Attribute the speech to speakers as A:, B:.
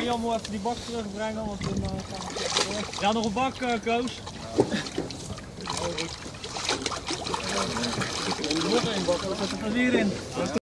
A: Jan moet even die bak terugbrengen, want dan gaan we door. Ja, nog een bak, Koos. Nog één bak, wat zit er hierin?